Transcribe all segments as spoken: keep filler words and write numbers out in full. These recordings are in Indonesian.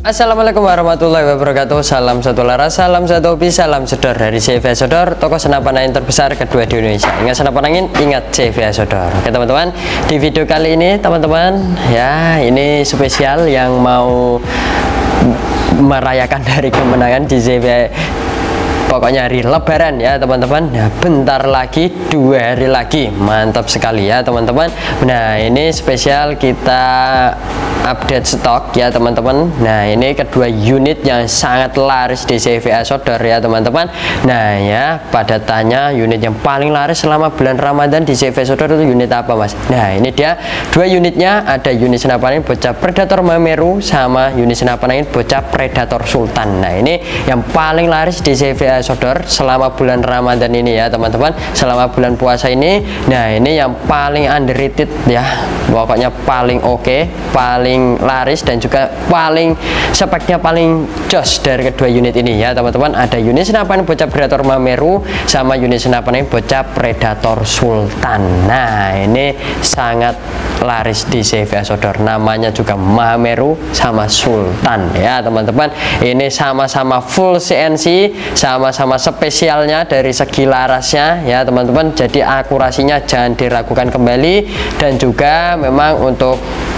Assalamualaikum warahmatullahi wabarakatuh. Salam satu laras, salam satu hobi, salam sedor dari C V A Sodor, toko senapan angin terbesar kedua di Indonesia. Ingat senapan angin, ingat C V A Sodor. Oke teman-teman, di video kali ini teman-teman, ya ini spesial yang mau merayakan hari kemenangan di C V A. Pokoknya hari lebaran ya teman-teman. Nah bentar lagi, dua hari lagi, mantap sekali ya teman-teman. Nah ini spesial kita update stok ya teman-teman. Nah ini kedua unit yang sangat laris di C V A Sodor ya teman-teman. Nah ya pada tanya unit yang paling laris selama bulan Ramadan di C V A Sodor itu unit apa mas? Nah ini dia dua unitnya, ada unit senapan angin bocah Predator Mameru sama unit senapan angin bocah Predator Sultan. Nah ini yang paling laris di C V A Sodor selama bulan Ramadan ini ya teman-teman, selama bulan puasa ini. Nah ini yang paling underrated ya, pokoknya paling oke, okay, paling laris dan juga paling speknya paling jos dari kedua unit ini ya teman-teman. Ada unit senapan bocah Predator Mameru sama unit senapan ini bocah Predator Sultan. Nah ini sangat laris di C V A Sodor, namanya juga Mameru sama Sultan ya teman-teman. Ini sama-sama full C N C, sama-sama spesialnya dari segi larasnya ya teman-teman. Jadi akurasinya jangan diragukan kembali, dan juga memang untuk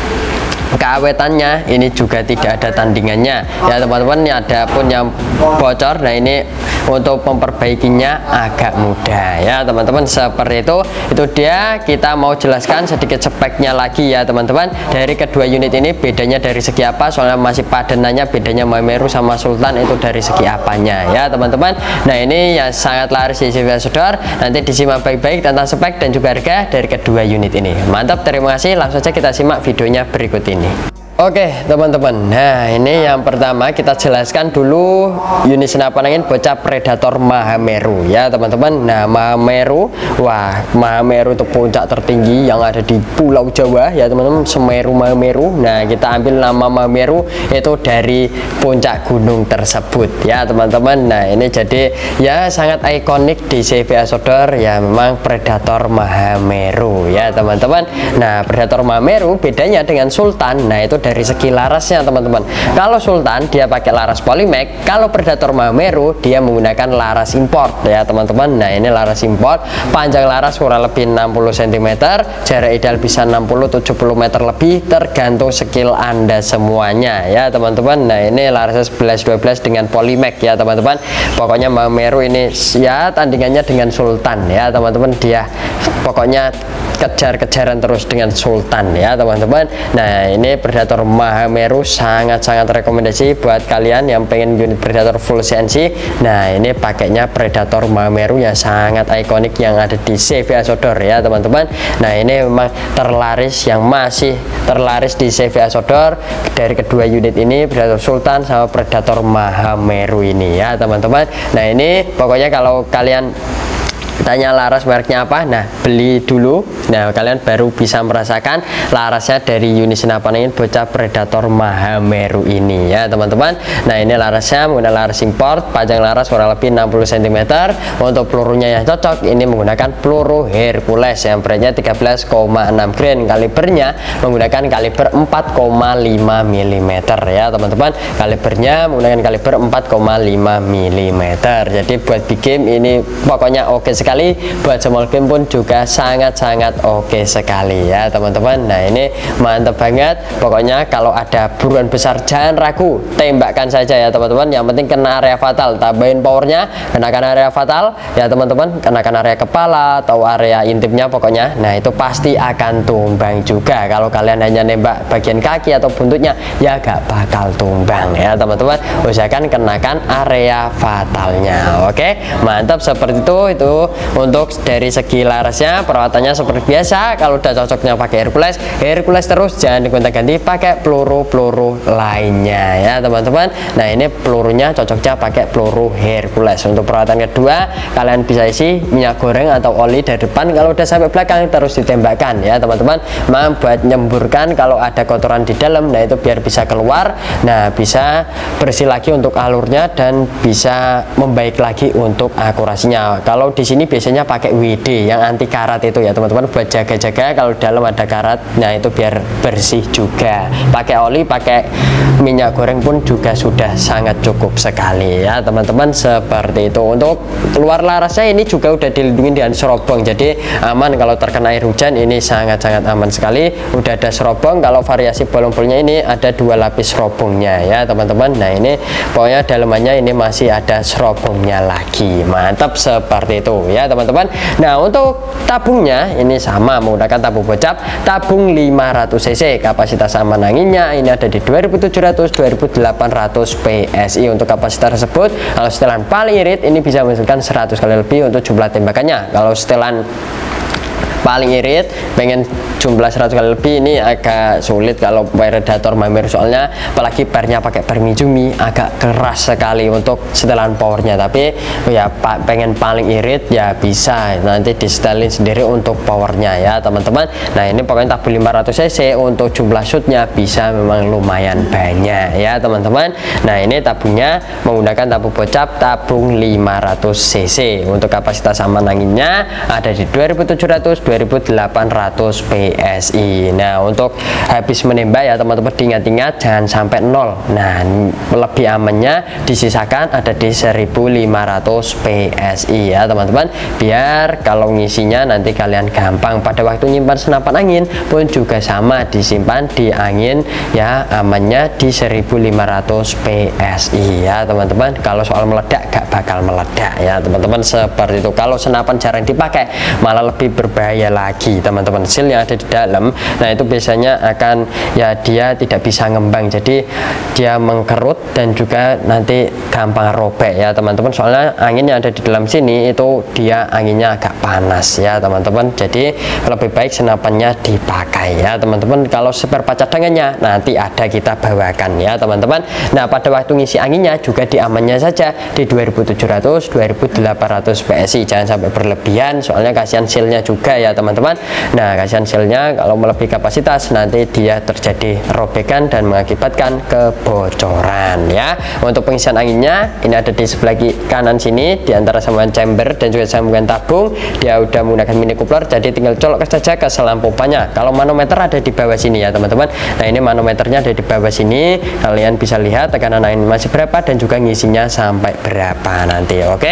keawetannya ini juga tidak ada tandingannya ya teman-teman. Ini ada pun yang bocor, nah ini untuk memperbaikinya agak mudah ya teman-teman, seperti itu. Itu dia, kita mau jelaskan sedikit speknya lagi ya teman-teman. Dari kedua unit ini bedanya dari segi apa, soalnya masih padanannya bedanya Mameru sama Sultan itu dari segi apanya ya teman-teman. Nah ini yang sangat laris di C V A Sodor, nanti disimak baik-baik tentang spek dan juga harga dari kedua unit ini. Mantap, terima kasih. Langsung saja kita simak videonya berikut ini. Oke teman-teman, nah ini yang pertama kita jelaskan dulu unit senapan angin bocah Predator Mameru ya teman-teman. Nah Mameru, wah Mameru itu puncak tertinggi yang ada di Pulau Jawa ya teman-teman, Semeru Mameru. Nah kita ambil nama Mameru itu dari puncak gunung tersebut ya teman-teman. Nah ini jadi ya sangat ikonik di C V A Sodor ya, memang Predator Mameru ya teman-teman. Nah Predator Mameru bedanya dengan Sultan, nah itu dari segi larasnya teman-teman. Kalau Sultan dia pakai laras Polymac, kalau Predator Mameru dia menggunakan laras import ya teman-teman. Nah ini laras import, panjang laras kurang lebih enam puluh sentimeter, jarak ideal bisa enam puluh tujuh puluh meter lebih, tergantung skill anda semuanya ya teman-teman. Nah ini larasnya sebelas dua belas dengan Polymac ya teman-teman. Pokoknya Mameru ini ya tandingannya dengan Sultan ya teman-teman, dia pokoknya kejar-kejaran terus dengan Sultan ya teman-teman. Nah ini Predator Mameru sangat-sangat rekomendasi buat kalian yang pengen unit Predator full C N C. Nah ini pakainya Predator Mameru yang sangat ikonik yang ada di C V A Sodor ya teman-teman. Nah ini memang terlaris, yang masih terlaris di C V A Sodor dari kedua unit ini, Predator Sultan sama Predator Mameru ini ya teman-teman. Nah ini pokoknya kalau kalian tanya laras mereknya apa, nah beli dulu, nah kalian baru bisa merasakan larasnya dari unit senapan angin bocah Predator Mameru ini ya teman-teman. Nah ini larasnya menggunakan laras import, panjang laras kurang lebih enam puluh sentimeter. Untuk pelurunya yang cocok ini menggunakan peluru Hercules yang beratnya tiga belas koma enam grain, kalibernya menggunakan kaliber empat koma lima milimeter ya teman-teman. Kalibernya menggunakan kaliber empat koma lima milimeter. Jadi buat big game ini pokoknya oke sekali, buat small game pun juga sangat-sangat oke sekali ya teman-teman. Nah ini mantap banget, pokoknya kalau ada buruan besar jangan ragu, tembakkan saja ya teman-teman. Yang penting kena area fatal, tambahin powernya, kenakan area fatal ya teman-teman, kenakan area kepala atau area intimnya pokoknya. Nah itu pasti akan tumbang juga. Kalau kalian hanya nembak bagian kaki atau buntutnya ya gak bakal tumbang ya teman-teman. Usahakan kenakan area fatalnya. Oke mantap, seperti itu. Itu untuk dari segi larasnya, perawatannya seperti biasa. Kalau udah cocoknya pakai Hercules, Hercules terus, jangan digonta-ganti pakai peluru-peluru lainnya ya teman-teman. Nah ini pelurunya cocoknya pakai peluru Hercules. Untuk perawatan kedua, kalian bisa isi minyak goreng atau oli dari depan, kalau udah sampai belakang terus ditembakkan ya teman-teman. Memang buat nyemburkan kalau ada kotoran di dalam, nah itu biar bisa keluar, nah bisa bersih lagi untuk alurnya dan bisa membaik lagi untuk akurasinya. Kalau di sini ini biasanya pakai W D yang anti karat itu ya teman-teman, buat jaga-jaga kalau dalam ada karat. Nah itu biar bersih juga. Pakai oli, pakai minyak goreng pun juga sudah sangat cukup sekali ya teman-teman, seperti itu. Untuk luar larasnya ini juga udah dilindungi dengan serobong, jadi aman kalau terkena air hujan. Ini sangat-sangat aman sekali. Udah ada serobong. Kalau variasi bolong-bolongnya ini ada dua lapis serobongnya ya teman-teman. Nah ini pokoknya dalamannya ini masih ada serobongnya lagi. Mantap, seperti itu ya teman-teman. Nah untuk tabungnya ini sama, menggunakan tabung bocap, tabung lima ratus cc. Kapasitas aman anginnya ini ada di dua ribu tujuh ratus dua ribu delapan ratus P S I. Untuk kapasitas tersebut, kalau setelan paling irit ini bisa menghasilkan seratus kali lebih untuk jumlah tembakannya. Kalau setelan paling irit pengen jumlah seratus kali lebih ini agak sulit kalau Predator Mameru, soalnya apalagi pernya pakai per Mizumi agak keras sekali untuk setelan powernya. Tapi ya pak pengen paling irit ya bisa nanti disetelin sendiri untuk powernya ya teman-teman. Nah ini pokoknya tabung lima ratus cc, untuk jumlah shootnya bisa memang lumayan banyak ya teman-teman. Nah ini tabungnya menggunakan tabung bocap tabung lima ratus cc. Untuk kapasitas aman anginnya ada di dua ribu tujuh ratus dua ribu delapan ratus P S I. Nah untuk habis menembak ya teman-teman, diingat-ingat jangan sampai nol. Nah lebih amannya disisakan ada di seribu lima ratus P S I ya teman-teman, biar kalau ngisinya nanti kalian gampang. Pada waktu nyimpan senapan angin pun juga sama, disimpan di angin ya, amannya di seribu lima ratus P S I ya teman-teman. Kalau soal meledak gak bakal meledak ya teman-teman, seperti itu. Kalau senapan jarang dipakai malah lebih berbahaya lagi teman-teman. Seal yang ada di dalam, nah itu biasanya akan ya dia tidak bisa ngembang, jadi dia mengkerut dan juga nanti gampang robek ya teman-teman. Soalnya angin yang ada di dalam sini itu dia anginnya agak panas ya teman-teman, jadi lebih baik senapannya dipakai ya teman-teman. Kalau spare part cadangannya nanti ada kita bawakan ya teman-teman. Nah pada waktu ngisi anginnya juga diamannya saja di dua ribu tujuh ratus dua ribu delapan ratus P S I, jangan sampai berlebihan soalnya kasihan sealnya juga ya teman-teman. Nah kasihan sealnya kalau melebihi kapasitas nanti dia terjadi robekan dan mengakibatkan kebocoran ya. Untuk pengisian anginnya ini ada di sebelah kanan sini, di antara sambungan chamber dan juga sambungan tabung. Dia udah menggunakan mini coupler, jadi tinggal colok saja ke selang pompanya. Kalau manometer ada di bawah sini ya teman-teman. Nah ini manometernya ada di bawah sini, kalian bisa lihat tekanan angin masih berapa dan juga ngisinya sampai berapa nanti. Oke,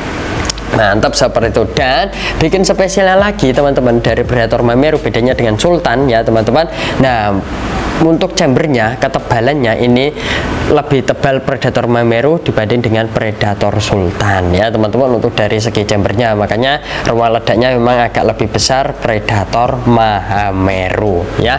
mantap, seperti itu. Dan bikin spesialnya lagi teman-teman dari Predator Mameru, bedanya dengan Sultan ya teman-teman. Nah untuk chambernya, ketebalannya ini lebih tebal Predator Mameru dibanding dengan Predator Sultan ya teman-teman. Untuk dari segi chambernya, makanya ruang ledaknya memang agak lebih besar Predator Mameru ya.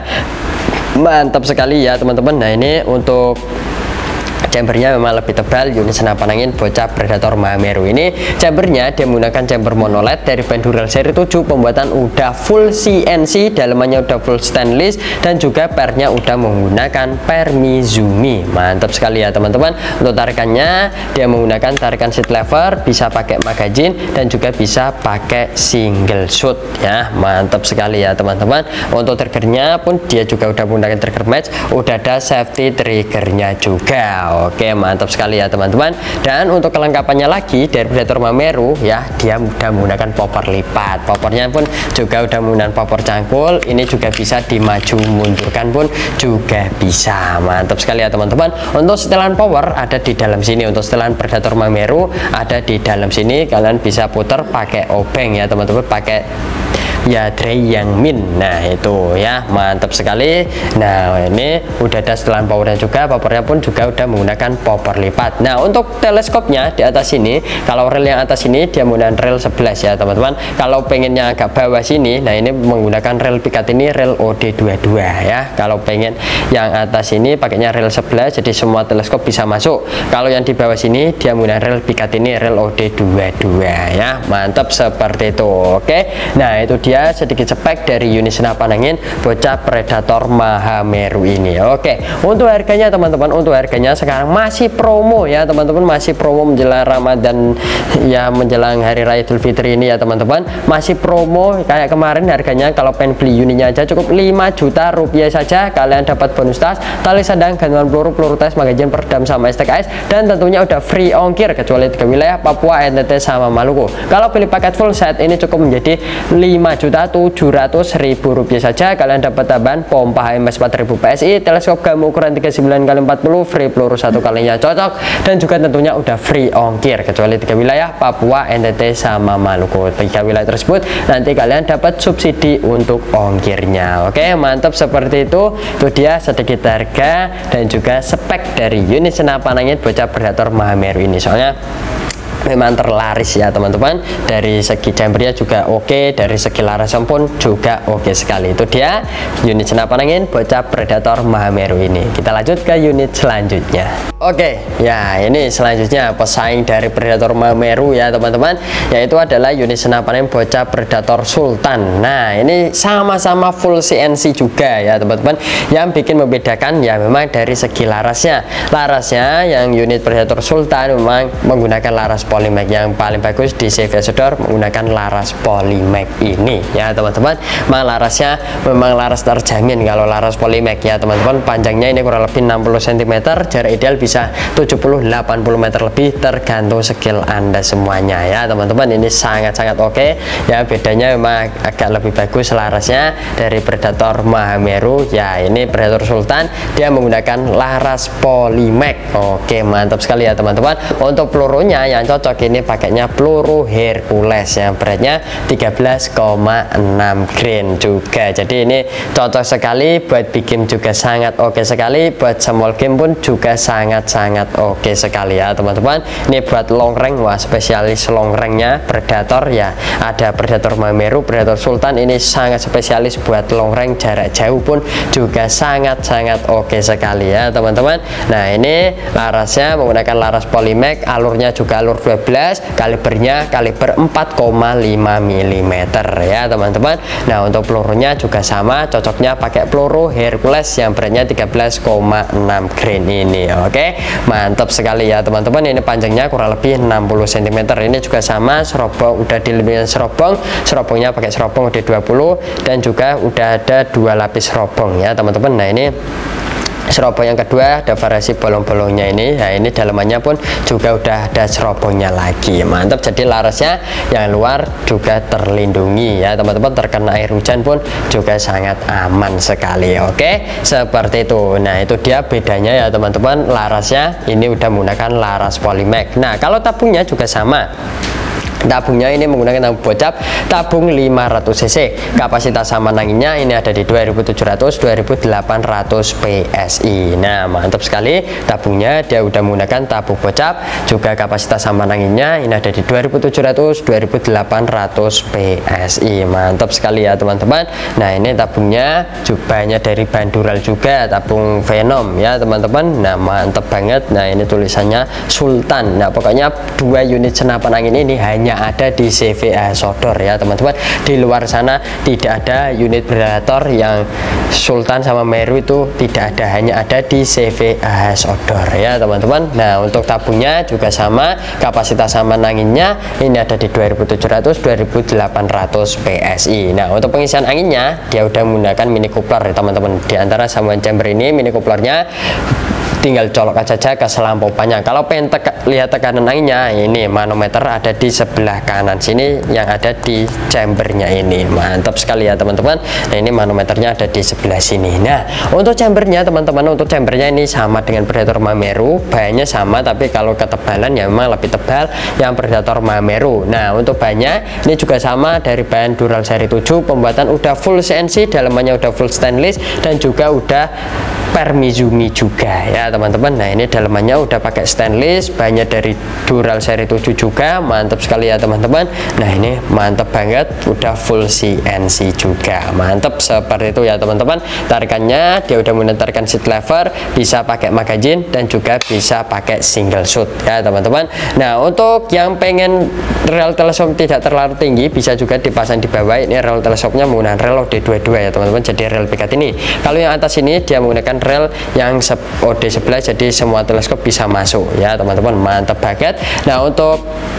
Mantap sekali ya teman-teman. Nah ini untuk chambernya memang lebih tebal unit senapan angin bocap Predator Mameru. Ini chambernya dia menggunakan chamber monoled dari Bandurel seri tujuh, pembuatan udah full C N C, dalamannya udah full stainless dan juga pernya udah menggunakan per Mizumi. Mantap sekali ya teman-teman. Untuk tarikannya dia menggunakan tarikan seat lever, bisa pakai magazine dan juga bisa pakai single shoot ya. Mantap sekali ya teman-teman. Untuk triggernya pun dia juga udah menggunakan trigger match, udah ada safety triggernya juga. Oke, mantap sekali ya teman-teman. Dan untuk kelengkapannya lagi dari Predator Mameru ya, dia udah menggunakan popor lipat. Popornya pun juga udah menggunakan popor cangkul. Ini juga bisa dimaju mundurkan pun juga bisa. Mantap sekali ya teman-teman. Untuk setelan power ada di dalam sini. Untuk setelan Predator Mameru ada di dalam sini. Kalian bisa putar pakai obeng ya teman-teman, pakai ya tray yang min. Nah itu ya, mantap sekali. Nah ini udah ada setelan powernya juga, powernya pun juga udah menggunakan popor lipat. Nah untuk teleskopnya di atas sini, kalau rel yang atas ini dia menggunakan rel sebelas ya teman-teman. Kalau pengennya agak bawah sini, nah ini menggunakan rel pikat ini rel O D dua puluh dua ya. Kalau pengen yang atas ini pakainya rel sebelas, jadi semua teleskop bisa masuk. Kalau yang di bawah sini dia menggunakan rel pikat ini rel O D dua puluh dua ya. Mantap, seperti itu. Oke, nah itu dia dia sedikit spek dari unit senapan angin bocah Predator Mahameru ini. Oke, untuk harganya teman-teman, untuk harganya sekarang masih promo ya teman-teman, masih promo menjelang Ramadan ya, menjelang hari raya Idul Fitri ini ya teman-teman, masih promo kayak kemarin. Harganya kalau pengen beli unitnya aja cukup lima juta rupiah saja, kalian dapat bonus tas, tali sandang, gantungan peluru, peluru tes, magazin, peredam sama S T K S, dan tentunya udah free ongkir kecuali tiga wilayah Papua, N T T sama Maluku. Kalau pilih paket full set ini cukup menjadi lima juta tujuh ratus ribu rupiah saja, kalian dapat tambahan pompa H M S empat ribu P S I, teleskop gamma ukuran tiga puluh sembilan kali empat puluh, free peluru satu kalinya cocok, dan juga tentunya udah free ongkir kecuali tiga wilayah Papua, N T T sama Maluku. Tiga wilayah tersebut nanti kalian dapat subsidi untuk ongkirnya. Oke, mantap seperti itu. Itu dia sedikit harga dan juga spek dari unit senapan angin bocah Predator Mahameru ini. Soalnya memang terlaris ya teman-teman, dari segi chambernya juga oke, dari segi larasan pun juga oke sekali. Itu dia unit senapan angin bocah Predator Mahameru ini. Kita lanjut ke unit selanjutnya. Oke ya, ini selanjutnya pesaing dari Predator Mahameru ya teman-teman, yaitu adalah unit senapan angin bocah Predator Sultan. Nah ini sama-sama full C N C juga ya teman-teman. Yang bikin membedakan ya memang dari segi larasnya. Larasnya yang unit Predator Sultan memang menggunakan laras Polymac. Yang paling bagus di C V Outdoor menggunakan laras Polymac ini ya teman-teman. Memang larasnya memang laras terjamin kalau laras Polymac ya teman-teman. Panjangnya ini kurang lebih enam puluh sentimeter, jarak ideal bisa tujuh puluh sampai delapan puluh meter lebih, tergantung skill Anda semuanya ya teman-teman. Ini sangat-sangat oke ya, bedanya memang agak lebih bagus larasnya dari Predator Mahameru ya. Ini Predator Sultan dia menggunakan laras Polymac. Oke, mantap sekali ya teman-teman. Untuk pelurunya yang cocok ini pakainya peluru Hercules yang beratnya tiga belas koma enam grain juga. Jadi ini cocok sekali buat big game, juga sangat oke sekali buat small game pun juga sangat-sangat oke sekali ya teman-teman. Ini buat long range, wah spesialis long range-nya Predator ya. Ada Predator Mahameru, Predator Sultan ini sangat spesialis buat long range, jarak jauh pun juga sangat-sangat oke sekali ya teman-teman. Nah ini larasnya menggunakan laras Polymac, alurnya juga alur dua belas, kalibernya kaliber empat koma lima milimeter ya teman-teman. Nah untuk pelurunya juga sama, cocoknya pakai peluru Hercules yang beratnya tiga belas koma enam grain ini. Oke, mantap sekali ya teman-teman. Ini panjangnya kurang lebih enam puluh sentimeter. Ini juga sama, serobong udah dilebihkan serobong, serobongnya pakai serobong D dua puluh, dan juga udah ada dua lapis serobong ya teman-teman. Nah ini serobong yang kedua ada variasi bolong-bolongnya ini. Nah ini dalamannya pun juga udah ada serobongnya lagi. Mantap, jadi larasnya yang luar juga terlindungi ya teman-teman, terkena air hujan pun juga sangat aman sekali. Oke, seperti itu. Nah itu dia bedanya ya teman-teman, larasnya ini udah menggunakan laras Polymac. Nah kalau tabungnya juga sama. Tabungnya ini menggunakan tabung bocap, tabung lima ratus cc. Kapasitas saman anginnya ini ada di dua ribu tujuh ratus sampai dua ribu delapan ratus P S I. Nah mantap sekali, tabungnya dia udah menggunakan tabung bocap, juga kapasitas saman anginnya ini ada di dua ribu tujuh ratus sampai dua ribu delapan ratus P S I. Mantap sekali ya teman-teman. Nah ini tabungnya banyak dari Bandural juga, tabung Venom ya teman-teman. Nah mantap banget. Nah ini tulisannya Sultan. Nah pokoknya dua unit senapan angin ini hanya ada di C V Outdoor ya teman-teman. Di luar sana tidak ada unit Predator yang Sultan sama Meru, itu tidak ada, hanya ada di C V Outdoor ya teman-teman. Nah untuk tabungnya juga sama, kapasitas saman anginnya ini ada di dua ribu tujuh ratus sampai dua ribu delapan ratus P S I. Nah untuk pengisian anginnya dia udah menggunakan mini coupler ya teman-teman. Di antara sambungan chamber ini mini couplernya tinggal colok aja ke selang pompanya. Kalau pengen teka, lihat tekanan anginnya, ini manometer ada di sebelah kanan sini yang ada di chambernya ini. Mantap sekali ya teman-teman. Nah ini manometernya ada di sebelah sini. Nah untuk chambernya teman-teman, untuk chambernya ini sama dengan Predator Mahameru, bahannya sama, tapi kalau ketebalan ya memang lebih tebal yang Predator Mahameru. Nah untuk bahannya ini juga sama, dari bahan Dural seri tujuh, pembuatan udah full C N C, dalamannya udah full stainless, dan juga udah per Mizumi juga ya teman-teman. Nah ini dalamannya udah pakai stainless, banyak dari Dural seri tujuh juga, mantap sekali ya teman-teman. Nah ini mantap banget, udah full C N C juga, mantap seperti itu ya teman-teman. Tarikannya dia udah menentarkan seat lever, bisa pakai magazine dan juga bisa pakai single shoot ya teman-teman. Nah untuk yang pengen rel teleskop tidak terlalu tinggi, bisa juga dipasang di bawah. Ini rel teleskopnya menggunakan rel O D dua puluh dua ya teman-teman, jadi rel pikat ini. Kalau yang atas ini dia menggunakan rel yang O D sebelah, jadi semua teleskop bisa masuk ya teman-teman, mantap banget. Nah untuk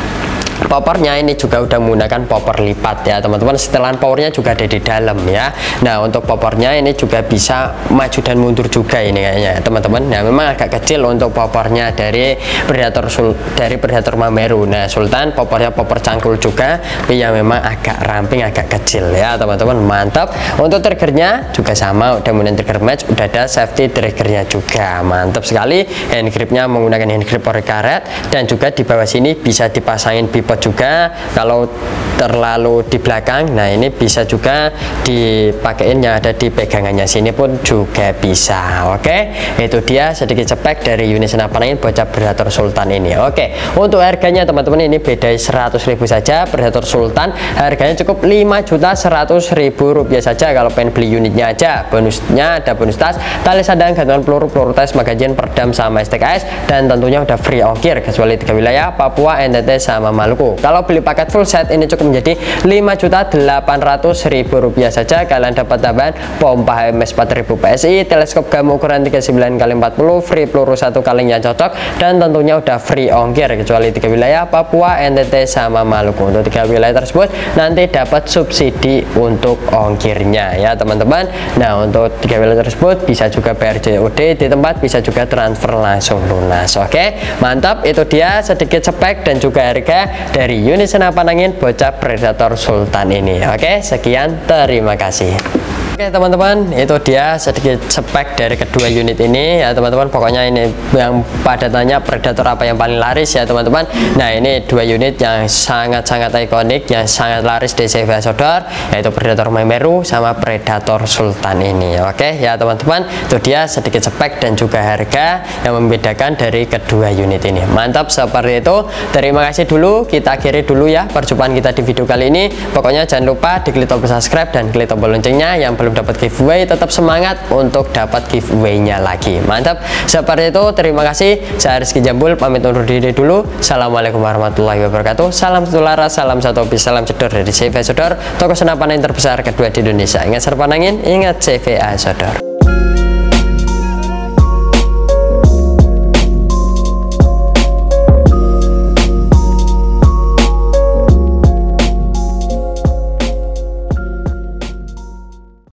popornya ini juga udah menggunakan popor lipat ya teman-teman, setelan powernya juga ada di dalam ya. Nah untuk popornya ini juga bisa maju dan mundur juga ini kayaknya teman-teman. Nah memang agak kecil untuk popornya dari Predator Sul dari Predator Mameru. Nah Sultan popornya popor cangkul juga, tapi yang memang agak ramping, agak kecil ya teman-teman, mantap. Untuk triggernya juga sama, udah menggunakan trigger match, udah ada safety triggernya juga, mantap sekali. Hand gripnya menggunakan hand grip ori karet, dan juga di bawah sini bisa dipasangin bipod juga kalau terlalu di belakang. Nah ini bisa juga dipakein yang ada di pegangannya sini pun juga bisa. Oke, itu dia sedikit spek dari unit senapan angin bocah Predator Sultan ini. Oke, untuk harganya teman-teman ini beda seratus ribu saja. Predator Sultan harganya cukup lima juta seratus ribu rupiah saja kalau pengen beli unitnya aja. Bonusnya ada bonus tas, tali sadang, gantungan peluru, peluru tes, magazin, peredam, sama S T K S, dan tentunya udah free ongkir kecuali tiga wilayah, Papua, N T T, sama Maluku. Kalau beli paket full set ini cukup menjadi lima juta delapan ratus ribu rupiah saja. Kalian dapat tambahan pompa H M S empat ribu P S I, teleskop gamma ukuran tiga puluh sembilan kali empat puluh, free peluru satu kaleng yang cocok, dan tentunya udah free ongkir kecuali tiga wilayah, Papua, N T T, sama Maluku. Untuk tiga wilayah tersebut nanti dapat subsidi untuk ongkirnya ya teman-teman. Nah untuk tiga wilayah tersebut bisa juga bayar C O D di tempat, bisa juga transfer langsung lunas. Oke, mantap. Itu dia sedikit spek dan juga harga dari unit senapan angin bocah Predator Sultan ini. Oke, sekian, terima kasih. Oke teman-teman, itu dia sedikit spek dari kedua unit ini ya teman-teman. Pokoknya ini yang pada tanya Predator apa yang paling laris ya teman-teman. Nah ini dua unit yang sangat-sangat ikonik, yang sangat laris di C V Sodor, yaitu Predator Mameru sama Predator Sultan ini. Oke ya teman-teman, itu dia sedikit spek dan juga harga yang membedakan dari kedua unit ini. Mantap seperti itu. Terima kasih dulu, kita akhiri dulu ya perjumpaan kita di video kali ini. Pokoknya jangan lupa diklik tombol subscribe dan klik tombol loncengnya. Yang belum dapat giveaway tetap semangat untuk dapat giveaway-nya lagi. Mantap seperti itu. Terima kasih, saya Rizky Jambul pamit undur diri dulu. Assalamualaikum warahmatullahi wabarakatuh. Salam satu laras, salam satu hobi, salam cedor dari C V A Sodor, toko senapan angin terbesar kedua di Indonesia. Ingat senapan angin, ingat C V A Sodor.